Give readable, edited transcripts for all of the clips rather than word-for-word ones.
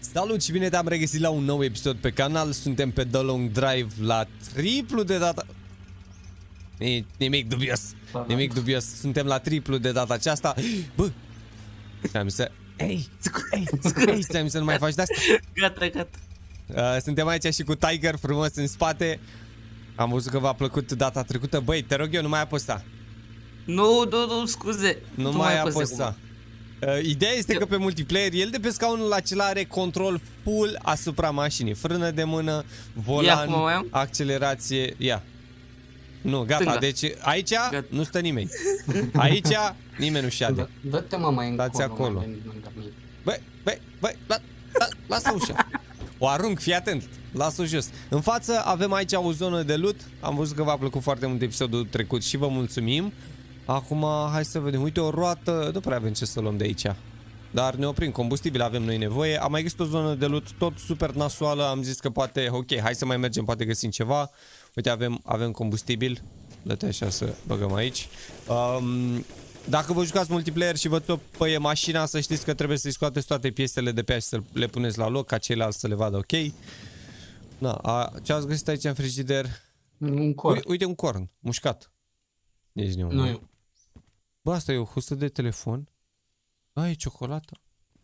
Salut și bine te-am regăsit la un nou episod pe canal. Suntem pe The Long Drive la triplu de data. Nimic dubios. Nimic dubios. Suntem la triplu de data aceasta. Bă, ți-am zis să... Ei, ți-am zis să nu mai faci de-asta. Gata. Suntem aici și cu Tiger frumos în spate. Am văzut că v-a plăcut data trecută. Băi, te rog eu, nu mai apăsa. Nu, scuze. Nu mai apăsa. Ideea este că pe multiplayer el de pe scaunul acela are control full asupra mașinii. Frână de mână, volan, accelerație. Ia. Nu, gata, Stânga. deci aici Gata. nu stă nimeni. Aici nimeni nu șade. Dă-te mă mai încolo. Dați acolo. Băi, lasă ușa. O arunc, fii atent. Lasă-o jos. În față avem aici o zonă de loot. Am văzut că v-a plăcut foarte mult episodul trecut și vă mulțumim. Acum hai să vedem. Uite o roată. Nu prea avem ce să luăm de aici. Dar ne oprim, combustibil avem noi nevoie. Am mai găsit o zonă de loot tot super nasoală. Am zis că poate, ok, hai să mai mergem, poate găsim ceva. Uite, avem combustibil. Dă-te așa să băgăm aici. Dacă vă jucați multiplayer și vă țopăie mașina, să știți că trebuie să-i scoateți toate piesele de pe ea și să le puneți la loc, ca ceilalți să le vadă ok. Da, ce ați găsit aici în frigider? Un corn. Uite un corn, mușcat. Ești neun. Nu eu. Bă, asta e o husă de telefon. A, e ciocolată.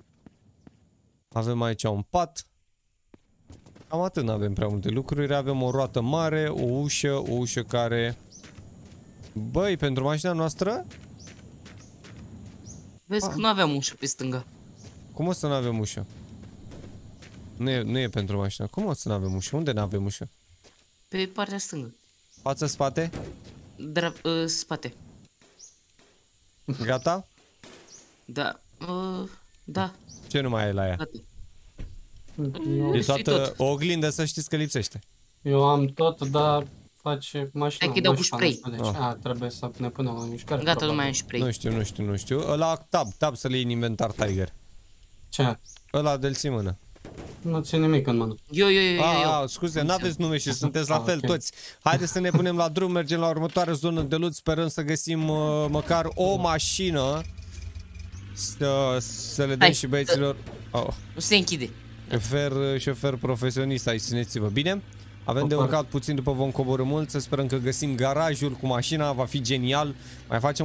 Avem aici un pat. Cam atât, nu avem prea multe lucruri. Avem o roată mare, o ușă care... Băi, pentru mașina noastră? Vezi că nu aveam ușă pe stânga. Cum o să nu avem ușă? Nu e pentru mașina. Cum o să nu avem ușă? Unde nu avem ușă? Pe partea stângă. Față, spate? Spate. Gata? Da. Da. Ce nu mai e la ea? Gata. E toată tot. o oglindă, să știți că lipsește. Eu am tot, dar face mașina. Hai că-i dau cu spray. Deci, trebuie să ne punem la mișcare. Gata, nu mai am spray. Nu știu. Ăla tab să le iei în inventar, Tiger. Ce? Ăla de-l ții mână. Nu țin nimic în mână. Eu. Scuze, n-aveți nume și sunteți la fel ok. toți. Haideți să ne punem la drum, mergem la următoarea zonă de loot. Sperăm să găsim măcar o mașină. Să le dăm Hai, și băieților. Nu se închide. Șofer profesionist aici, țineți-vă bine. Avem de urcat puțin după vom coborî mult. Să sperăm că găsim garajul cu mașina. Va fi genial. Mai facem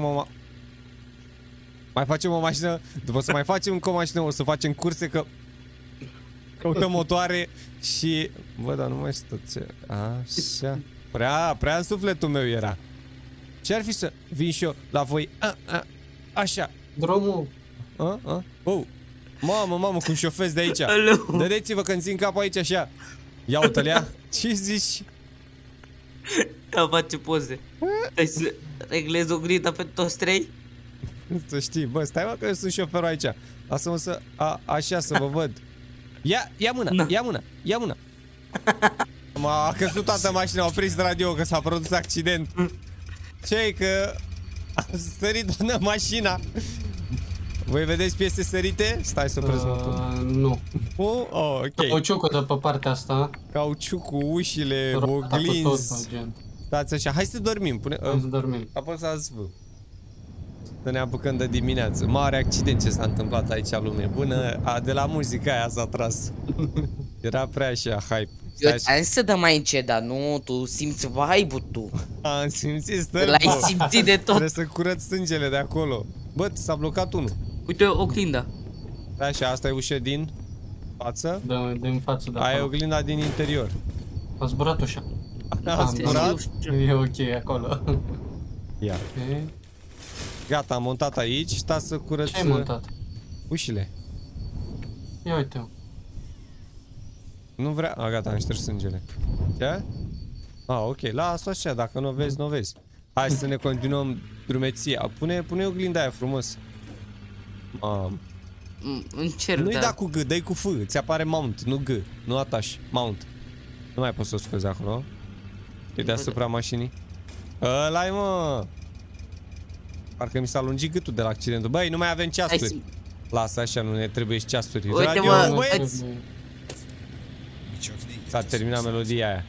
o mașină. După să mai facem încă o mașină, o să facem curse, că căutăm motoare și... Bă, dar nu mai stăți. Așa. Prea în sufletul meu era. Ce-ar fi să vin și eu la voi? Așa. Drumul. Mamă, cum șofez de aici. Dădeți-vă când țin capul aici așa. Ia uite-l, ia. Ce zici? Da, face poze. Hai să reglez oglinda pe toți trei. Să știi, bă, stai mă că eu sunt șoferul aici. Lasă-mă să... așa să vă văd. Ia mâna. M-a căzut toată mașina, a oprit radio că s-a produs accident. Ce-i că... a sărit toată mașina. Voi vedeți piese sărite? Stai să opresc Nu. ok. Cauciucul de pe partea asta. Cauciucul, ușile, oglinzi. Stați așa, hai să dormim. Hai să dormim. Apăsați V. Să ne apucăm de dimineață. Mare accident ce s-a întâmplat aici, lume bună. De la muzica aia s-a tras. Era prea așa hype. Eu ți-am să dăm mai încet, dar nu, tu simți vibe-ul tu. Am simțit stări. L-ai simțit de tot. Trebuie să curăț sângele de acolo. Bă, s-a blocat unul. Uite oglinda. Așa, asta e ușa din față. Din față, da. Aia e oglinda din interior. A zburat ușa. A zburat? E ok acolo. Ia. Okay. Gata, am montat aici. Stați să curăț. Ce ai montat? Ușile. Ia uite-o. Nu vrea... gata, am șters sângele. Ce? Ok, las-o așa, dacă nu o vezi, nu o vezi. Hai să ne continuăm drumeția. Pune oglinda aia frumos. Încerc, Nu-i da cu G, dă-i cu F. Ți apare mount, nu G. Nu atași, mount. Nu mai poți să o scozi acolo. E deasupra mașinii. Ăla-i, mă. Parcă mi s-a lungit gâtul de la accidentul. Băi, nu mai avem ceasuri. Lasă așa, nu ne trebuie și ceasuri. Uite, mă, băieți! S-a terminat melodia aia.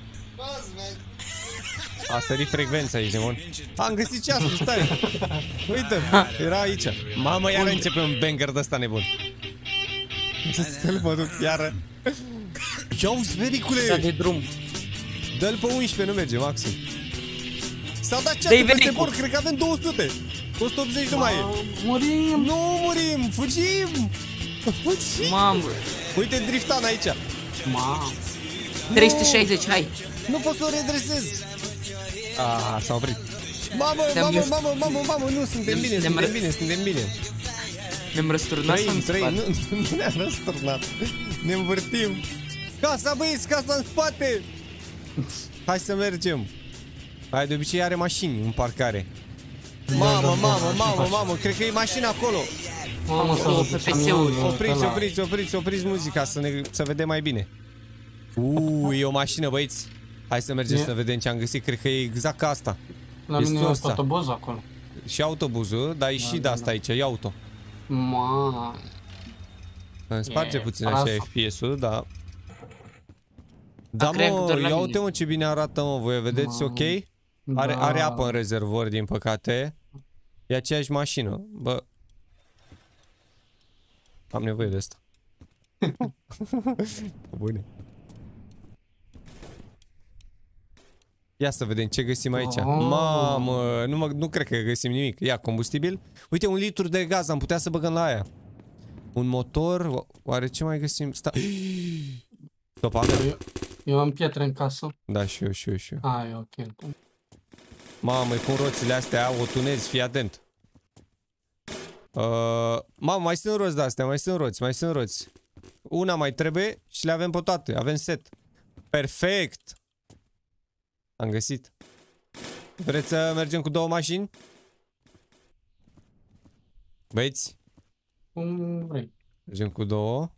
A sărit frecvența aici, demon. Am găsit ceasul, stai. Uite, era aici. Mamă, iar începe un banger de ăsta nebun. Să-l mă duc iară. Ia-uzi, vericule! Da de drum. Dă-l pe 11, nu merge, maxim. S-au dat Dă-i ceasul peste vericul. bord, cred că avem 200. 180 nu mai e. Murim! Nu murim, fugim! Fugim! Mamă. Uite driftan aici. Mamă! 360, hai. Nu pot să o redresez. S-a oprit. Mamă, Ne-am mamă, ies- mamă, mamă, mamă, nu, suntem bine, Ne-am suntem ră- bine, suntem bine. Ne-am răsturnat în Trăim, spate. nu ne-am răsturnat. Ne învârtim. Casa, băieți, casa în spate. Hai să mergem. Hai, de obicei are mașini în parcare. Mamă, cred că e mașina acolo. Mamă, Am să două duc PPS-uri. camionul Opriți muzica să vedem mai bine. E o mașină, băieți. Hai să mergem E? să vedem ce am găsit. Cred că e exact ca asta. La E mine e sursa. autobuz acolo. Și autobuzul, dar e și de asta aici, e auto. Mamă! Îmi sparge E puțin așa praf. FPS-ul, da. Da, cred că mă, doar la ia mine. uite, mă, ce bine arată, mă, voi vedeți, ok? Are apă în rezervor, din păcate. E aceeași mașină, bă. Am nevoie de asta. Bune. Ia să vedem ce găsim aici. Mamă, nu cred că găsim nimic. Ia, combustibil. Uite, 1 litru de gaz, am putea să băgăm la aia. Un motor, oare ce mai găsim? Stopa mea? Eu am pietre în casă. Da, și eu. E ok. Mamă, cum roțile astea o tunezi, fii atent. Mamă, mai sunt roți de-astea, mai sunt roți. Una mai trebuie și le avem pe toate, avem set. Perfect! Am găsit. Vreți să mergem cu 2 mașini? Băieți, Cum vrei. mergem cu 2.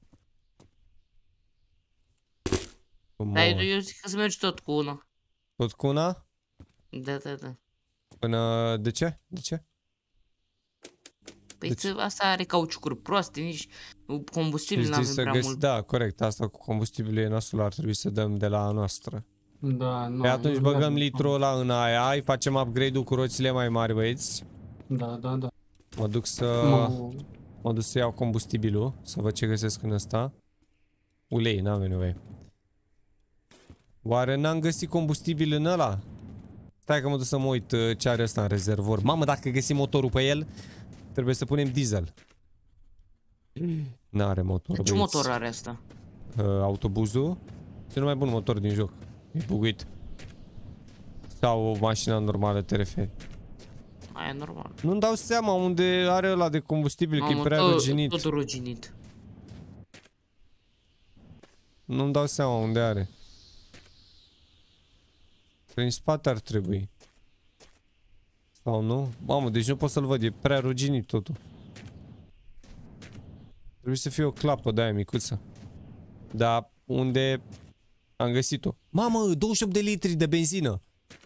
Dar eu zic că să mergi tot cu una. Tot cu una? Da. Până... De ce? Păi asta are cauciucuri proaste, nici combustibil n-avem prea mult. Da, corect, asta cu combustibilul nostru ar trebui să dăm de la a noastră. Da, nu. Pe atunci băgăm litrul ăla în aia, îi facem upgrade-ul cu roțile mai mari, băieți. Da. Mă duc să iau combustibilul, să văd ce găsesc în ăsta. Ulei, n-am nevoie. Oare n-am găsit combustibil în ăla? Stai că mă duc să mă uit ce are ăsta în rezervor. Mamă, dacă găsim motorul pe el, trebuie să punem diesel. N-are motor, Ce băieți. motor are asta? Autobuzul. Cel mai bun motor din joc. E buguit. Sau o mașină normală TRF. Aia e normal. Nu-mi dau seama unde are ăla de combustibil, că e Mamă, prea ruginit. tot ruginit. Nu-mi dau seama unde are. Prin spate ar trebui. Sau nu? Mamă, deci nu pot să-l văd, e prea ruginit totul. Trebuie să fie o clapă de aia micuță. Dar unde am găsit-o? Mamă, 28 de litri de benzină!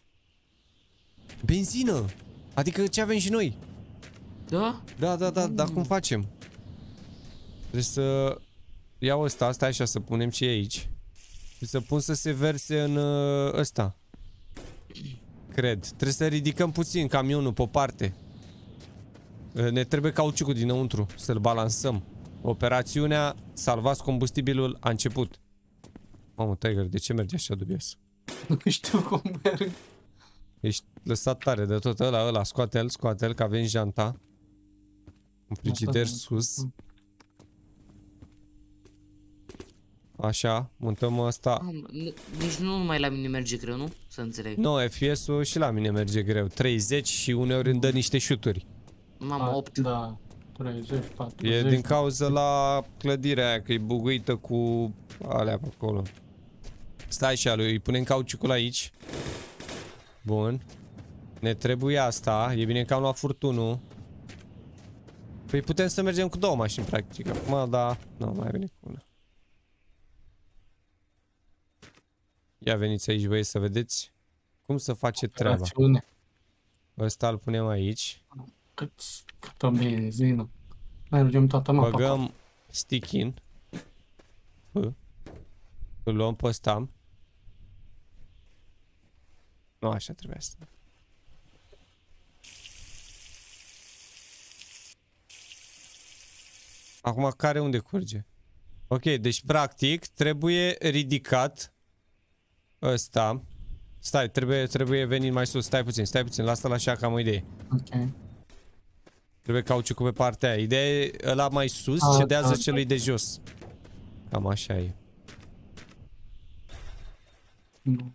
Benzină! Adică ce avem și noi? Da? Da, cum facem? Trebuie să iau ăsta, stai așa, să punem ce e aici. Și să pun să se verse în ăsta. Cred. Trebuie să ridicăm puțin camionul pe parte. Ne trebuie cauciucul dinăuntru, să-l balansăm. Operațiunea salvați combustibilul a început. Mamă, Tiger, de ce merge așa dubios? Nu știu cum merg. Ești lăsat tare de tot ăla, scoate-l, că avem janta. Un frigider sus. Așa, montăm asta. Nici nu numai la mine merge greu, nu? Să înțeleg. Nu, FPS-ul și la mine merge greu. 30 și uneori îmi dă niște șuturi. Mamă, 8. Da, 30, 40. E din cauza la clădirea aia, că e buguită cu alea pe acolo. Stai și lui, îi punem cauciucul aici. Bun. Ne trebuie asta, e bine că am luat furtunul. Păi putem să mergem cu 2 mașini, practic. Acum, da, nu, mai vine cu una. Ia veniți aici, băieți, să vedeți cum să face treaba. Operațiune. Ăsta îl punem aici. Câtă benzină. Mergem toată mapa. Băgăm stick-in. Îl luăm pe ăsta. Nu așa trebuie să. Acum care unde curge? Ok, deci practic trebuie ridicat ăsta. Stai, trebuie venit mai sus. Stai puțin, lasă-l așa că am o idee. Ok. Trebuie cauciucul pe partea aia. Ideea e ăla mai sus cedează celui de jos. Cam așa e. Nu.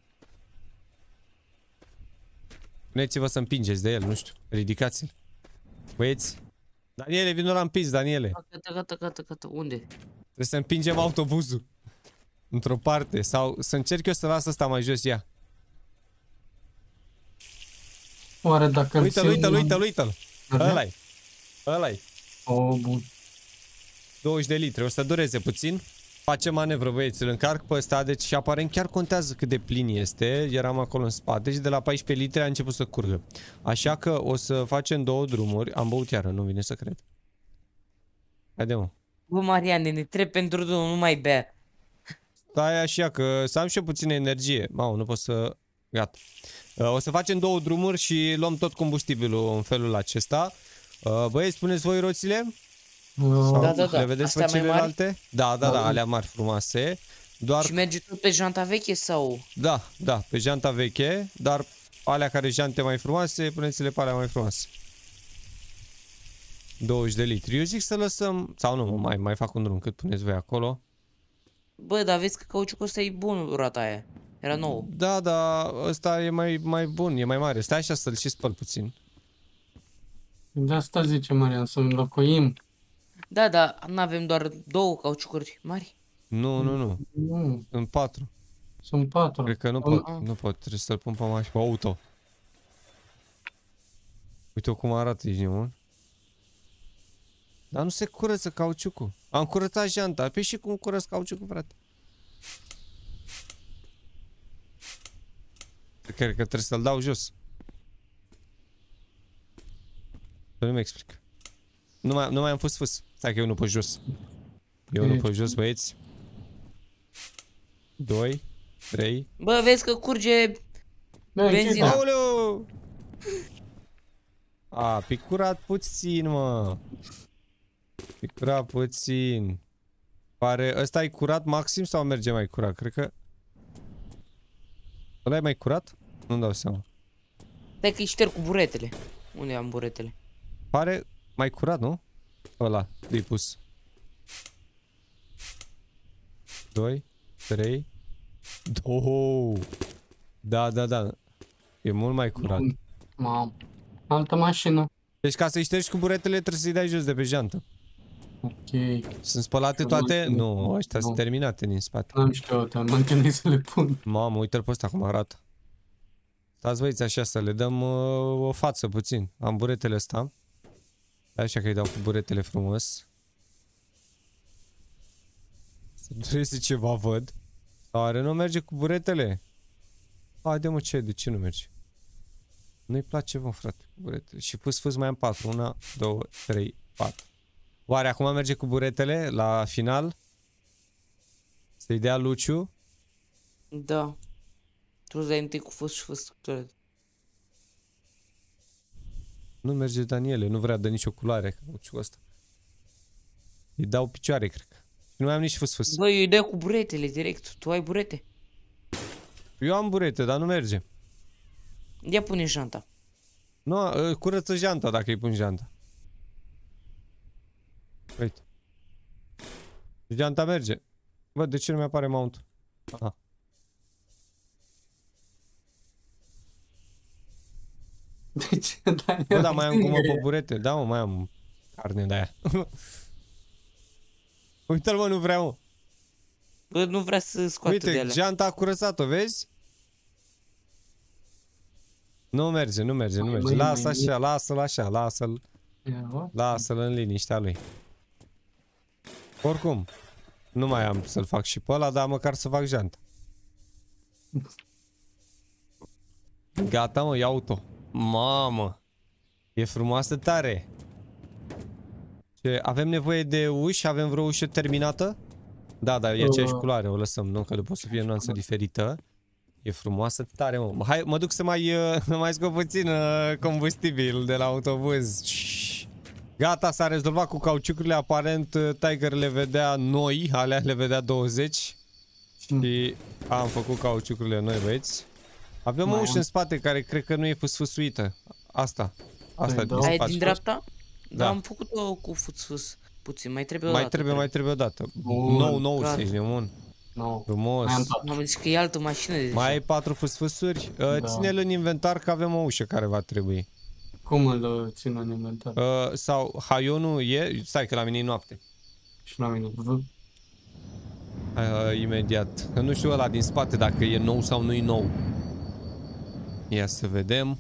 Puneți-vă să împingeți de el, nu știu. Ridicați-l. Băieți. Daniele, vino la împins, Daniele. Gata. Unde? Trebuie să împingem autobuzul. Într-o parte. Sau să încerc eu să las ăsta mai jos, ia. Oare dacă Uită-l. Ăla-i. Oh, bun. 20 de litri, o să dureze puțin. Facem manevră, băieți, îl încarc pe ăsta, deci aparent chiar contează cât de plin este. Eram acolo în spate și de la 14 litri a început să curgă. Așa că o să facem 2 drumuri. Am băut iară, nu vine să cred. Haide, mă. Bă, Mariane, ne trebuie pentru drum, nu mai bea. Stai așa, că să am și eu puțină energie. Mamă, nu pot să... Gata. O să facem 2 drumuri și luăm tot combustibilul în felul acesta. Băieți, spuneți voi roțile? Da. Le vedeți pe celelalte? Da, alea mari frumoase. Doar... Și merge tot pe janta veche sau? Da, pe janta veche, dar alea care jante mai frumoase, puneți-le pe alea mai frumoase. 20 de litri. Eu zic să lăsăm, sau nu, mai fac un drum cât puneți voi acolo. Bă, dar vezi că cauciucul ăsta e bun, roata aia. Era nou. Da, ăsta e mai bun, e mai mare. Stai așa să-l și spăl puțin. De asta zice Marian, să înlocuim. Da, dar nu avem doar 2 cauciucuri mari. Nu. Nu, Sunt 4. sunt 4. Cred că nu pot, trebuie să-l pun pe mașină, pe auto. Uite cum arată, ești nebun. Dar nu se curăță cauciucul. Am curățat janta. Păi și cum curăț cauciucul, frate? Cred că trebuie să-l dau jos. Să nu-mi explic. Nu mai am fus. Stai că eu nu pe jos. Eu nu pe jos, băieți. 2, 3. Bă, vezi că curge benzina. Aoleu! A, picurat puțin, mă. Picurat puțin. Pare, ăsta e curat maxim sau merge mai curat? Cred că... Ăla e mai curat? Nu-mi dau seama. Stai că-i șterg cu buretele. Unde am buretele? Pare mai curat, nu? Ăla, de pus. 2, 3. 2. Da. E mult mai curat. Mamă. Altă mașină. Deci ca să-i ștergi cu buretele trebuie să-i dai jos de pe jantă. Ok. Sunt spălate toate? Nu, ăștia sunt terminate din spate. Nu știu, mă întâlnit să le pun. Mamă, uite-l pe ăsta cum arată. Stați băiți așa să le dăm o față puțin. Am buretele ăsta. Așa că îi dau cu buretele frumos. Să dureze ceva, văd. Oare nu merge cu buretele? Haide mă, de ce nu merge? Nu-i place, mă, frate, cu buretele. Și fus mai am 4. 1, 2, 3, 4. Oare acum merge cu buretele la final? Să-i dea Luciu? Da. Tu îți dai întâi cu fus și fus. Nu merge Daniele, nu vrea de nicio culoare Luciu ăsta. Îi dau picioare, cred că. Nu mai am nici fus. Băi, eu îi dai cu buretele direct. Tu ai burete? Eu am burete, dar nu merge. Ia pune janta. Nu, curăță janta dacă îi pun janta. Uite. Janta merge. Bă, de ce nu mi-apare mount? Aha. De ce, Daniel? Bă, da, mai am cum pe burete. Da, mă, mai am carne de aia. Uite-l, mă, nu vreau, mă. Bă, nu vrea să scoată de Uite, alea. geanta a curățat-o, vezi? Nu merge. Lasă așa, lasă-l așa, lasă-l în liniștea lui. Oricum, nu mai am să-l fac și pe ăla, dar măcar să fac geanta. Gata, mă, iau-o. Mamă, e frumoasă tare. Ce, avem nevoie de uși? Avem vreo ușă terminată? Da, e aceeași culoare, o lăsăm, nu? Că după o să fie nuanță diferită. E frumoasă tare, mă. Hai, mă duc să mai scot puțin combustibil de la autobuz. Gata, s-a rezolvat cu cauciucurile, aparent Tiger le vedea noi, alea le vedea 20 și am făcut cauciucurile noi, băieți. Avem o ușă în spate care cred că nu e fâsfâsuită. Asta din Aia spate. din dreapta? Da. Da, am făcut-o cu fâs puțin, mai trebuie o Mai dată. trebuie o dată. Bun. Nou, Gata. ești nebun. Nu. Frumos. Mai am tot. Am zis că e altă mașină de Mai ai 4 fâsfâsuri? Da. Ține-l în inventar că avem o ușă care va trebui. Cum îl țin în inventar? Sau haionul e... Stai că la mine e noapte. Și la mine. Imediat. Că nu știu ăla din spate dacă e nou sau nu e nou. Ia să vedem.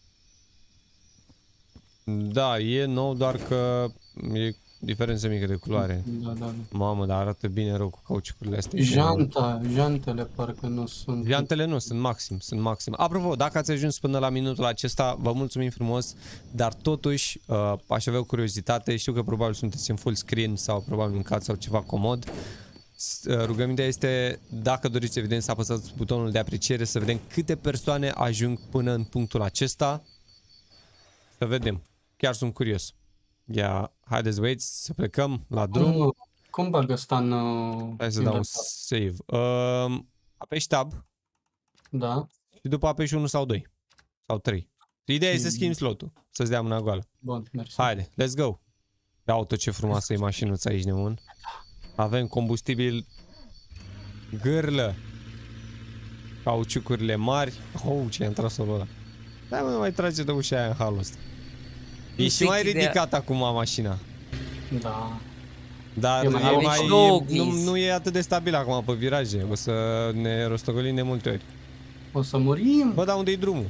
Da, e nou, doar că e diferență mică de culoare. Da. Mamă, dar arată bine rău cu cauciucurile astea. Jantele parcă nu sunt. Jantele nu, sunt maxim. Apropo, dacă ați ajuns până la minutul acesta, vă mulțumim frumos, dar totuși aș avea o curiozitate, știu că probabil sunteți în full screen sau probabil mâncați sau ceva comod. Rugămintea este, dacă doriți evident să apăsați butonul de apreciere, să vedem câte persoane ajung până în punctul acesta. Să vedem, chiar sunt curios. Ia, haideți băieți să plecăm la drum. Cum bag ăsta în Hai să dau un save. Apeși tab Da. și după apeși 1 sau 2 sau 3. Ideea e să schimbi slotul, să-ți dea mâna goală. Bun, mersi. Haide, let's go. Ia auto, ce frumoasă e mașinuța aici, nebun. Avem combustibil gârlă. Cauciucurile mari. Ce a intrat solul ăla. Da, mă, mai trage de ușa aia în halul ăsta. E și mai ridicat acum mașina. Da. Dar E mai- nu e atât de stabil acum pe viraje. O să ne rostogolim de multe ori. O să murim. Bă, dar unde e drumul?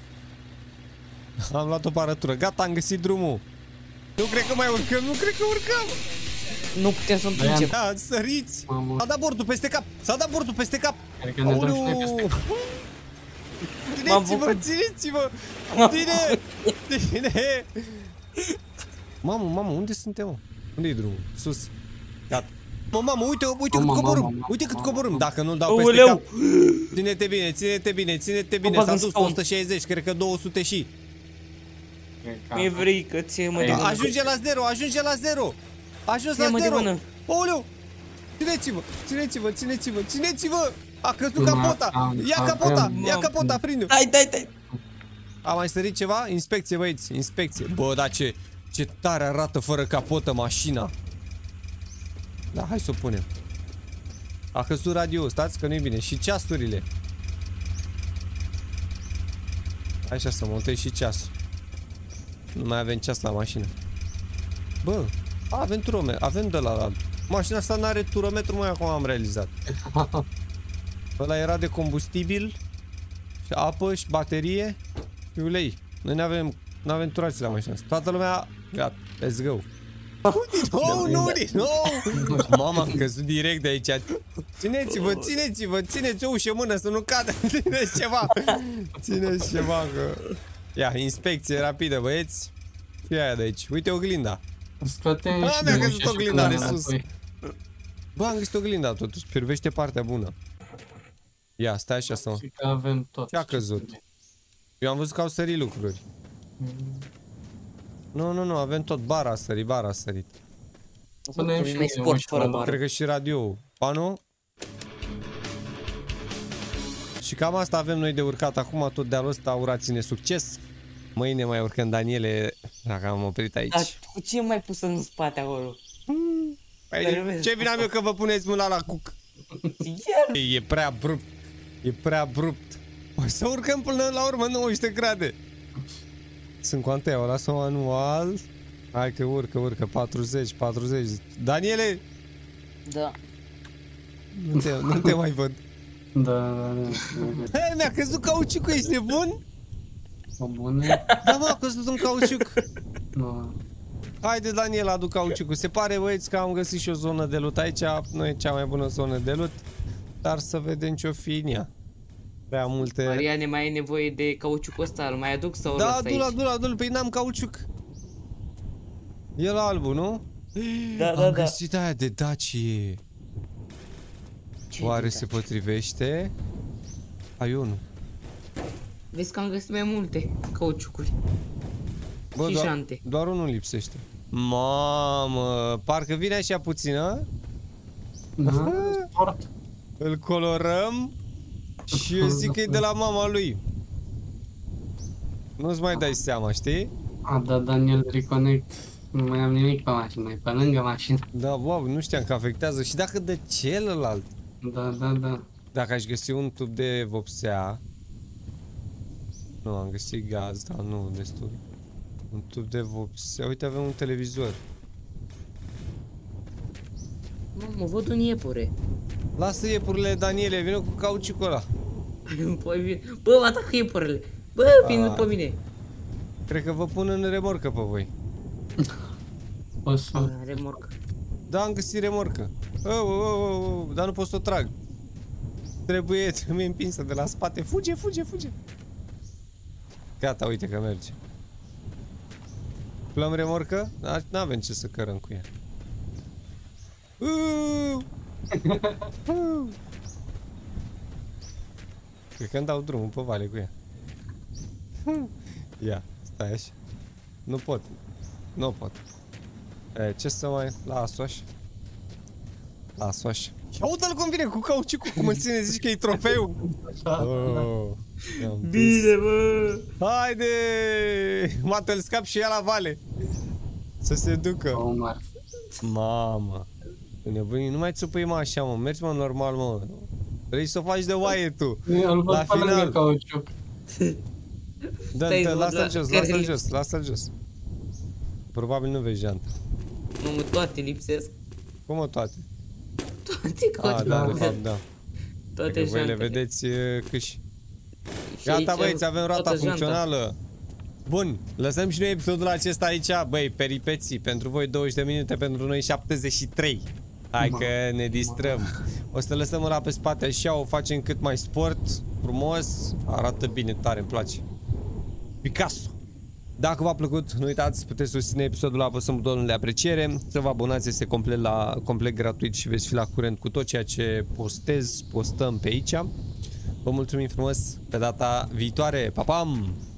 Am luat o parătură. Gata, am găsit drumul. Nu cred că mai urcăm, nu cred că urcăm. Nu putem să împingem. Da, săriți. Mamă. S-a dat bordul peste cap. S-a dat bordul peste cap. Cred că ne dăm și noi peste cap. Țineți-vă, țineți-vă. Ține. Mamă, unde suntem, mă? Unde e drumul? Sus. Gata. Mamă, uite cât coborâm. Uite cât coborâm. Dacă nu-l dau peste cap. Ține-te bine, ține-te bine. S-a dus 160, cred că 200 și. Mi-e frică, ție-mă de mână. Ajunge la 0, ajunge la 0. Ajuns la Ție-mă de 0. mână. Aoleu. Țineți-vă. A căzut capota. Ia capota, prinde-o. Dai. A mai sărit ceva? Inspecție, băieți, inspecție. Bă, dar ce tare arată fără capotă mașina. Da, hai să o punem. A căzut radio, stați că nu e bine. Și ceasurile. Așa să montez și ceasul. Nu mai avem ceas la mașină. Bă, avem turometru, avem de la altul. Mașina asta n-are turometru, mai acum am realizat. Ăla era de combustibil și apă și baterie și ulei. Noi n-avem turații la mașina asta. Toată lumea, gata, let's go. Nu din nou! Mama, am căzut direct de aici. Țineți o ușă în mână să nu cadă. Țineți ceva că... Ia, inspecție rapidă, băieți. Ce e aia de aici? Uite oglinda. Mi-a găsit oglinda de sus. Bă, am găsit oglinda totuși, privește partea bună. Ia, stai așa să mă. Avem tot. Ce a căzut? Eu am văzut că au sărit lucruri. Nu, avem tot. Bara a sărit. Punem și sport fără bară. Cred că și radio. Pano? Și cam asta avem noi de urcat acum, tot dealul ăsta, urați-ne succes. Mâine mai urcăm, Daniele, dacă am oprit aici. Dar cu ce mai pus în spate acolo? Păi, ce vine am eu că vă puneți mâna la cuc? E prea abrupt. O să urcăm până la urmă 900 grade. Sunt cu antea, o lasă manual. Hai că urcă, 40. Daniele! Da. Nu te mai văd. Da. Hei, mi-a căzut cauciucul, ești nebun? O bune? Da, mă, a căzut un cauciuc. Nu. Haide, Daniel, aduc cauciucul. Se pare, băieți, că am găsit și o zonă de loot aici. Nu e cea mai bună zonă de loot, dar să vedem ce-o fi în ea. Prea multe... Mariane, mai ai nevoie de cauciucul ăsta, îl mai aduc sau Da, ăsta du-l, păi n-am cauciuc. E la albul, nu? Da. Am găsit aia de Dacie. Ce Oare de se potrivește? Aionul. Vezi că am găsit mai multe cauciucuri. Bă, și jante. doar unul lipsește. Mamă, parcă vine așa puțină. Da, sport. Îl colorăm și eu zic că e de la mama lui. Nu-ți mai dai seama, știi? A dat Daniel Reconnect. Nu mai am nimic pe mașină, e pe lângă mașină. Da, wow, nu știam că afectează. Și dacă de celălalt? Da. Dacă aș găsi un tub de vopsea. Nu, am găsit gaz, dar nu destul. Un tub de vopsea. Uite, avem un televizor. Mă văd un iepure. Lasă iepurile, Daniele, vină cu cauciucul ăla. Păi vine. Bă, mă atacă iepurele. Bă, vin după mine. Cred că vă pun în remorcă pe voi. O să... Remorc. Da, am găsit remorcă. Dar nu pot să o trag. Trebuie împinsă de la spate. Fuge. Gata, uite că merge. Luăm remorcă? N-avem ce să cărăm cu ea. Cred că îmi dau drumul pe vale cu ea. Ia, stai așa. Nu pot. Ce să mai... Las-o așa. Ia uite-l cum vine cu cauciucul, cum îl ține, zici că e trofeu. Bine, bă. Haide! Mă-l scap și ea la vale. Să se ducă. Omar. Mamă. Nebunii, nu mai țupui mă așa, mă. Mergi, mă, normal, mă. Vrei să o faci de oaie tu. La final. Da, lasă-l jos. Probabil nu vezi geanta. Mamă, toate lipsesc. Cum o toate? Toate Da, de fapt, da. Toate voi le vedeți câși. Gata, băieți, avem roata funcțională. Bun, lăsăm și noi episodul acesta aici. Băi, peripeții, pentru voi 20 de minute, pentru noi 73. Hai că ne distrăm. O să lăsăm ăla pe spate așa, o facem cât mai sport, frumos. Arată bine, tare, îmi place. Picasso. Dacă v-a plăcut, nu uitați, puteți susține episodul apăsând butonul de apreciere, să vă abonați, este complet gratuit și veți fi la curent cu tot ceea ce postăm pe aici. Vă mulțumim frumos, pe data viitoare, pa, pam!